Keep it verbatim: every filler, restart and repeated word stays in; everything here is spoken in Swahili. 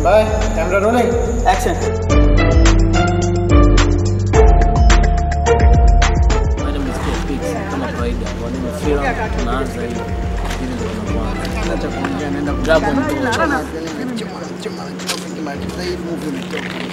Bye. Camera rolling. Action. My name is Kepix. Kama kawaida, walimu film tunaanza hivi. Hivi ndio tunaanza. Acha kuongea, naenda Grab on. choma choma choma choma choma choma choma choma